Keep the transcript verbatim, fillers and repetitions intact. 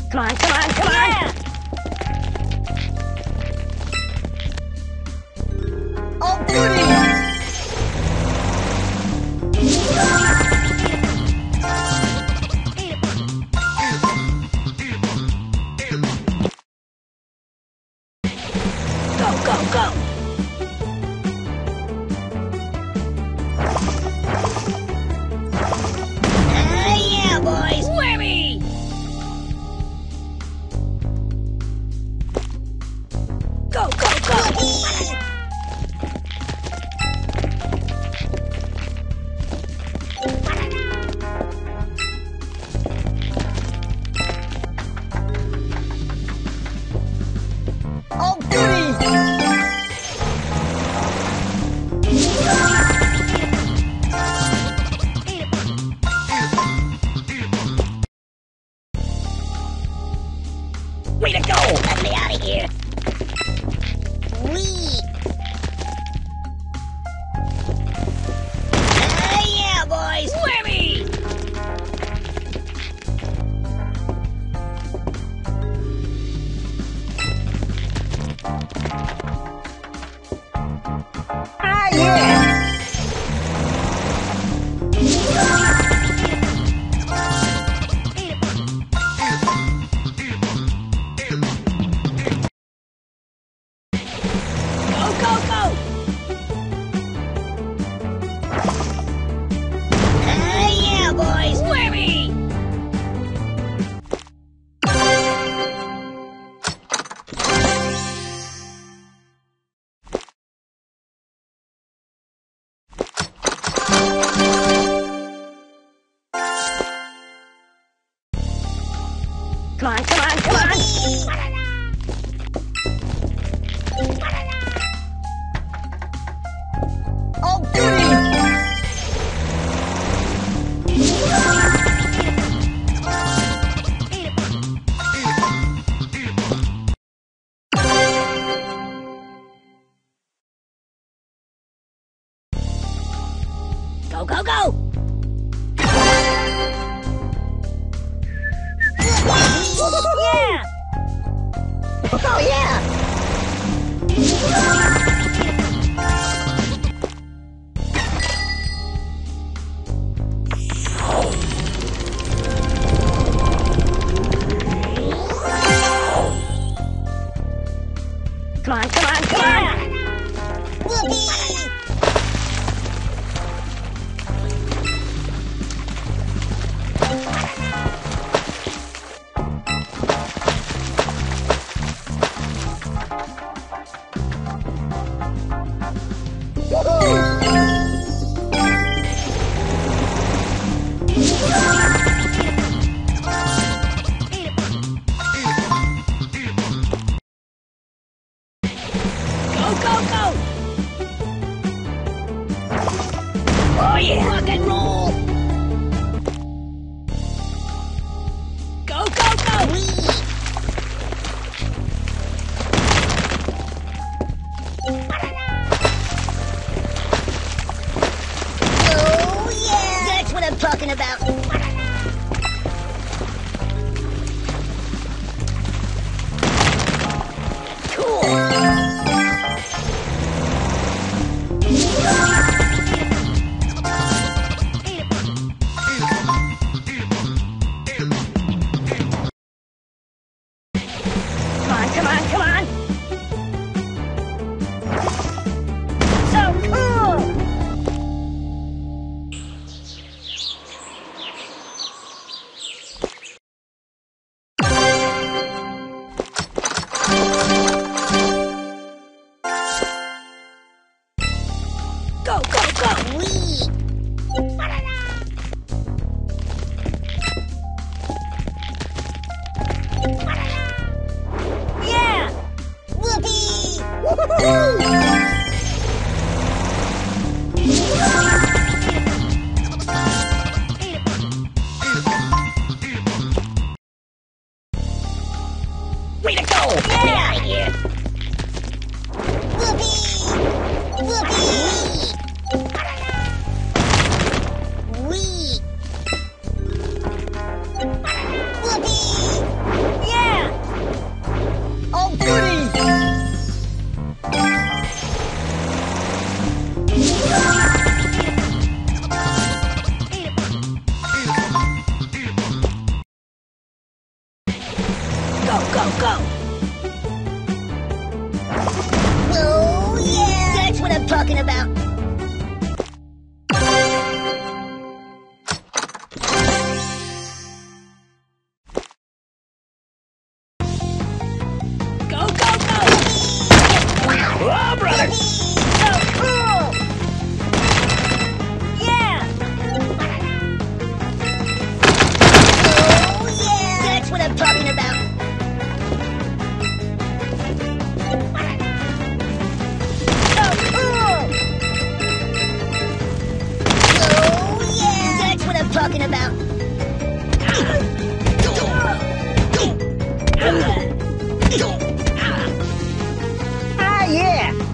Come on, come on, come on! Yeah! Oh, goody! Go, go, go! Uh, yeah, boys! Whammy! Go, go, go! Oh, goody! Way to go! Let me out of here. Wee! Uh, yeah, boys! Whammy! Ah, yeah! Go, go, go! Uh, yeah, boys! Whammy! Come on, come on, come on! Oh, goody! Go, go, go! Yeah! Oh, yeah! Come on, come on, come on! Whoopee! Go, go, go! Oh, yeah! Rock and roll! Go, go, go! Oh, yeah! That's what I'm talking about. Cool! Come on, come on, come on! So cool! Go, go, go! Wee! Yeah! Whoopee! Way to go! Get me out of here! Whoopee! Whoopee! Wee! Whoopee! Go! Oh, yeah! That's what I'm talking about. Go, go, go! Oh, brother! So cool! Yeah! Oh, yeah! That's what I'm talking about. So cool! Oh, yeah! That's what I'm talking about. Ah, yeah!